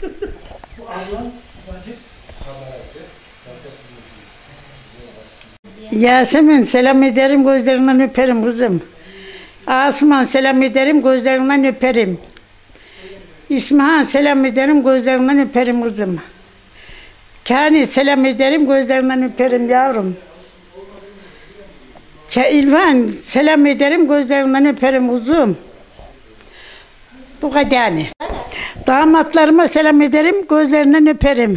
Bu ablam, bacı. Yasemin selam ederim, gözlerinden öperim kızım. Asuman selam ederim, gözlerinden öperim. İsmahan selam ederim, gözlerinden öperim kızım. Kani selam ederim, gözlerinden öperim yavrum. İlvan selam ederim, gözlerinden öperim kuzum. Bu kadar yani. Damatlarıma selam ederim, gözlerinden öperim.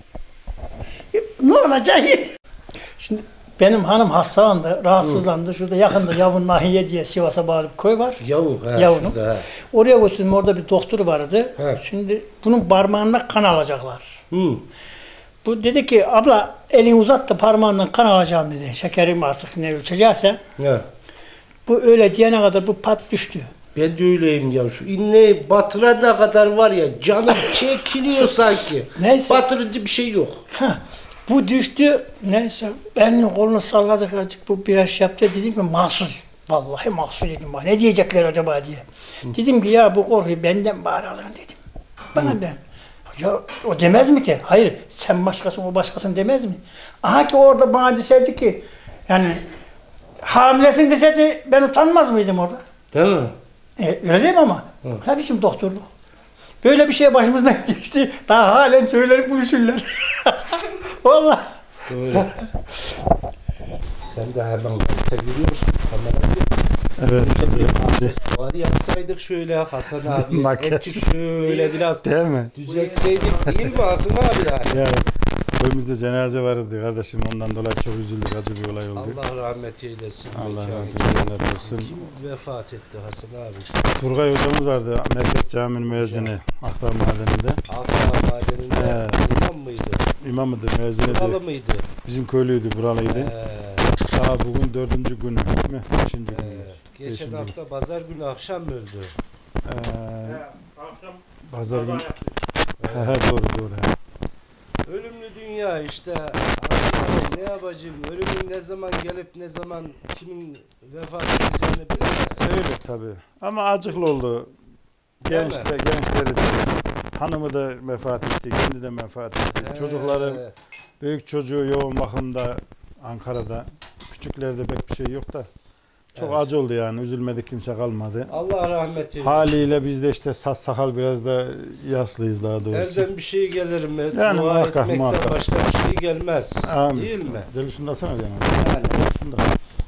Ne olacak? Şimdi benim hanım hastalandı, rahatsızlandı. Şurada yakında Yavun Nahiye diye Sivas'a bağlı bir köy var. Yavun'un. Oraya götürdüm, orada bir doktor vardı. He. Şimdi bunun parmağından kan alacaklar. Bu dedi ki, abla elini uzat da parmağından kan alacağım dedi. Şekerim artık ne ölçecekse. Evet. Bu öyle diyene kadar bu pat düştü. Ben de öyleyim ya. Şu iğneyi batırana kadar var ya, canım çekiliyor sanki. Neyse. Batırıcı bir şey yok. Heh, bu düştü. Neyse elini kolunu salladık azıcık, bu biraz şey yaptı. Dedim ki mahsus. Vallahi mahsus dedim. Ne diyecekler acaba diye. Dedim ki ya bu korkuyu benden bari alın dedim. Bana ben. Ya o demez mi ki? Hayır sen başkasın o başkasın demez mi? Aha ki orada bana deseydi ki yani hamilesin deseydi ben utanmaz mıydım orada? Değil mi? Öyle değil mi ama? Ne biçim doktorluk? Böyle bir şey başımızdan geçti. Daha halen söylerim buluşurlar. Vallahi. Doğru. Sen de hemen kalite görüyorsun. Evet. Var yapsaydık şöyle Hasan abi. Etçik şöyle biraz Değil mi? düzeltseydik değil mi Hasan abi yani? Yani köyümüzde cenaze vardı kardeşim, ondan dolayı çok üzüldük, acı bir olay oldu. Allah rahmet eylesin. Allah mekanı rahmet olsun. Kim vefat etti Hasan abi? Turgay hocamız vardı, Merkez Camii'nin müezzini Akdağ Mahalleninde. Akdağ Mahalleninde imam mıydı? İmamıdır, müezziniydi. Buralı mıydı? Bizim köylüydü, buralıydı. Daha bugün 4. günü değil mi? 5. günü. Geçen hafta pazar günü akşam öldü. Pazar günü. Doğru. Ölümlü dünya işte. Ne yapacağım? Ölümün ne zaman gelip ne zaman kimin vefat edeceğini bilemezsin. Öyle tabii. Ama acıklı oldu. Gençleri de. Hanımı da vefat etti, kendi de vefat etti. Çocukları, büyük çocuğu yoğun bakımda Ankara'da. Küçüklerde pek bir şey yok da. Çok acı oldu yani. Üzülmedik, kimse kalmadı. Allah rahmet eylesin. Haliyle biz de işte saç sakal biraz da yaslıyız daha doğrusu. Elden bir şey gelir mi? Yani Dua muhakkak, etmekten başka bir şey gelmez. Amin. Değil mi? Deli şunu da atsana canım. Yani. Şunu da.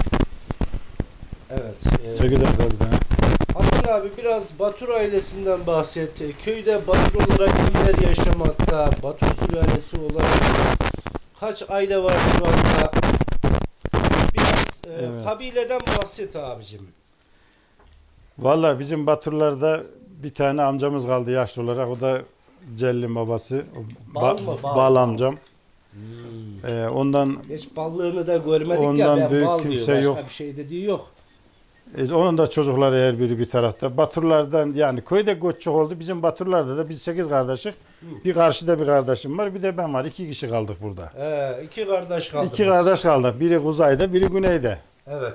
Evet. Çekidem tabii de. Hasan abi biraz Batur ailesinden bahset. Köyde Batur olarak kimler yaşamakta? Batur sülalesi olarak kaç aile var şu anda? Biraz kabileden bahset abicim. Vallahi bizim Baturlarda bir tane amcamız kaldı yaşlı olarak. O da Celil'in babası. Bal mı? Bal amcam. Ondan Hiç ballığını da görmedik ondan ya. Ben büyük bal kimse diyor. Başka yok. bir şey dediği yok. Onun da çocukları her biri bir tarafta. Baturlardan yani köyde göç çok oldu. Bizim Baturlarda da biz 8 kardeşik. Bir karşıda bir kardeşim var. Bir de ben var. 2 kişi kaldık burada. 2 kardeş kaldık. 2 kardeş kaldık. Biri kuzeyde, biri güneyde. Evet.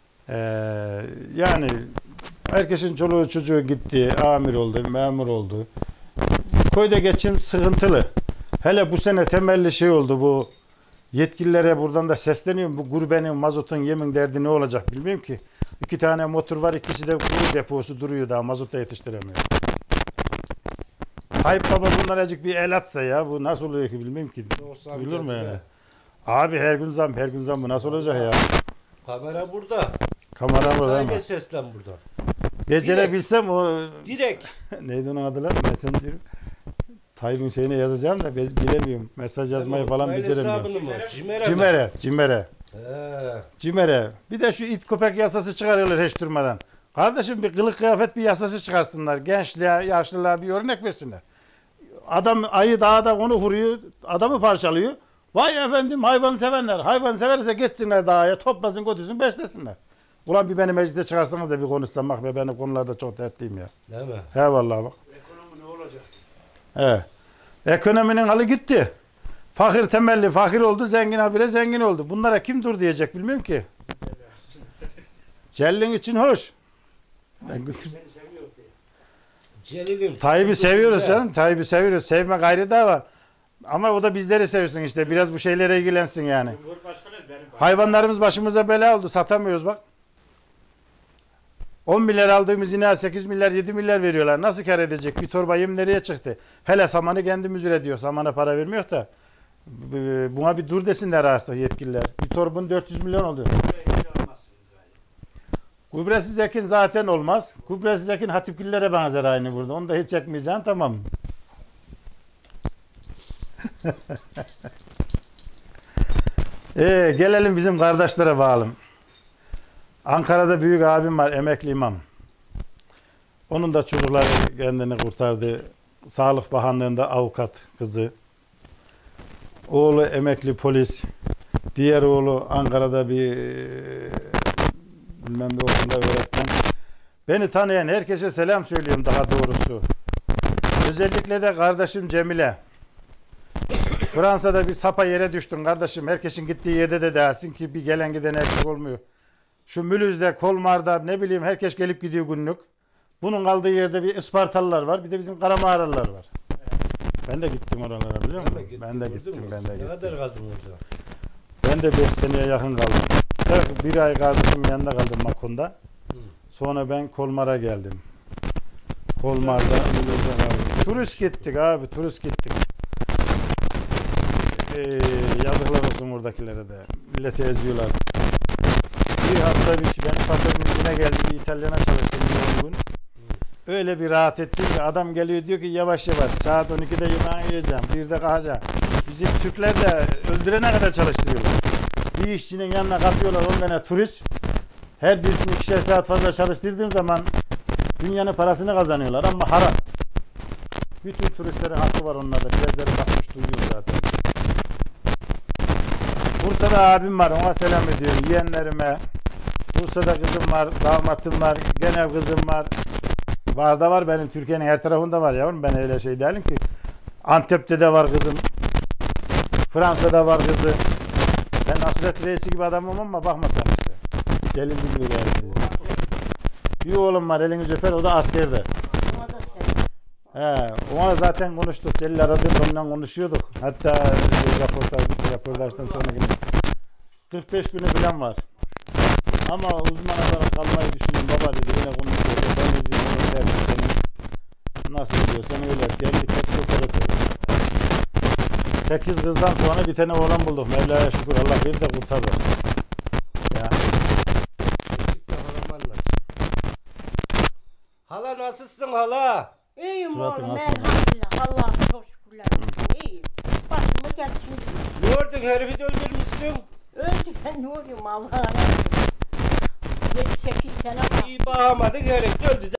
Yani herkesin çoluğu çocuğu gitti. Amir oldu, memur oldu. Köyde geçim sıkıntılı. Hele bu sene temelli şey oldu bu. Yetkililere buradan da sesleniyorum. Bu gurbenin, mazotun, yemin derdi ne olacak bilmiyorum ki. 2 tane motor var, ikisi de kuru deposu duruyor daha mazot da yetiştiremiyor. Tayyip Baba bunlar azıcık bir el atsa ya bu nasıl oluyor ki bilmiyorum ki. Bilir mi yani? Abi her gün zam bu nasıl olacak ya? Kamera burada. Kamera burada ama. Tayyip'e seslen burada. Becerebilsem o... Direkt. Neydi onun adı lan? Messenger. Tayyip'in şeyine yazacağım da bilemiyorum. Mesaj yazmayı falan beceremiyorum. Cimere. Cimere. Bir de şu it köpek yasası çıkarıyorlar hiç durmadan. Kardeşim bir kılık kıyafet bir yasası çıkarsınlar. Gençliğe, yaşlılığa bir örnek versinler. Adam ayı dağda onu vuruyor, adamı parçalıyor. Vay efendim hayvan sevenler. Hayvan severse geçsinler dağa, toplasın götürsün beslesinler. Ulan bir beni meclise çıkarsanız da bir konuşsam bak be benim konularda çok dertliyim ya. Değil mi? He vallahi bak. Ekonomi ne olacak? Evet. Ekonominin halı gitti. Fakir temelli fakir oldu, zengin habire zengin oldu. Bunlara kim dur diyecek bilmiyorum ki. Cellin için hoş. Tayyip'i seviyoruz canım. Tayyip'i seviyoruz. Sevmek ayrı da var. Ama o da bizleri sevsin işte. Biraz bu şeylere ilgilensin yani. Hayvanlarımız başımıza bela oldu. Satamıyoruz bak. 10 milyar aldığımız ineğe 8 milyar 7 milyar veriyorlar. Nasıl kar edecek? Bir torba yem nereye çıktı? Hele samanı kendimiz üretiyor. Samana para vermiyor da. Buna bir dur desinler artık yetkililer. Bir torbun 400 milyon oluyor. Gübresiz ekin zaten olmaz. Gübresiz ekin hatipgillere benzer aynı burada. Onu da hiç çekmeyeceksin, tamam. Gelelim bizim kardeşlere bağlım. Ankara'da büyük abim var, emekli imam. Onun da çocukları kendini kurtardı. Sağlık Bakanlığı'nda avukat kızı. Oğlu emekli polis. Diğer oğlu Ankara'da bir bilmem bir okulda öğretmen. Beni tanıyan herkese selam söylüyorum daha doğrusu. Özellikle de kardeşim Cemile. Fransa'da bir sapa yere düştün kardeşim. Herkesin gittiği yerde de dersin ki bir gelen giden eksik olmuyor. Şu Mülüz'de, Kolmar'da ne bileyim herkes gelip gidiyor günlük. Bunun kaldığı yerde bir Ispartalılar var. Bir de bizim Karamağralılar var. Ben de gittim oralara biliyor musun? Ben de gittim. Ne kadar kaldın orada? Ben de 5 seneye yakın kaldım. 1 ay kardeşim yanında kaldım Makon'da. Sonra ben Kolmar'a geldim. Kolmar'da turist gittik abi, turist gittik. Yazıklar olsun oradakilere de. Milleti eziyorlar. Bir hafta benim patronum izine geldi, bir İtalyan'a çalıştım bir gün. Öyle bir rahat ettim ki adam geliyor diyor ki yavaş yavaş saat 12'de yemeğini yiyeceğim, 1'de kalkacağım. Bizim Türkler de öldürene kadar çalıştırıyorlar. Bir işçinin yanına katıyorlar 10 tane turist. Her birisini 2'şer saat fazla çalıştırdığın zaman dünyanın parasını kazanıyorlar ama haram. Bütün turistlerin hakkı var onlarda. Bizleri bakmış duyuyor zaten. Bursa'da abim var, ona selam ediyorum. Yeğenlerime. Bursa'da kızım var, damatım var, genel kızım var. Varda var benim, Türkiye'nin her tarafında var yavrum. Ben öyle şey değilim ki. Antep'te de var kızım. Fransa'da var kızı. Ben Nasret Reisi gibi adamım ama bakmasam işte. Gelin bilmiyor yani. Bir oğlum var, elinizi öper, o da askerde. Ona zaten konuştuk. Celil aradığımda onunla konuşuyorduk. Hatta röportajdan sonra yine 45 günü falan var. Ama uzman olarak kalmayı düşünüyorum. Baba dedi, öyle konuşuyor. Ben dedim, nasıl diyorsan öyle. Geldik hepsi operatör. 8 kızdan sonra bir tane oğlan bulduk. Mevla'ya şükür, Allah bir de kurtardı. Ya. Hala nasılsın hala? İyiyim Suratın oğlum, asma. elhamdülillah. Allah'a çok şükürler olsun. İyiyim. Başıma geldi şimdi. Ne gördün, herifi de öldürmüşsün? Öldü, ben ne oluyorum Allah'a emanet. 7-8 sene var. İyi bağlamadın, herif de öldü.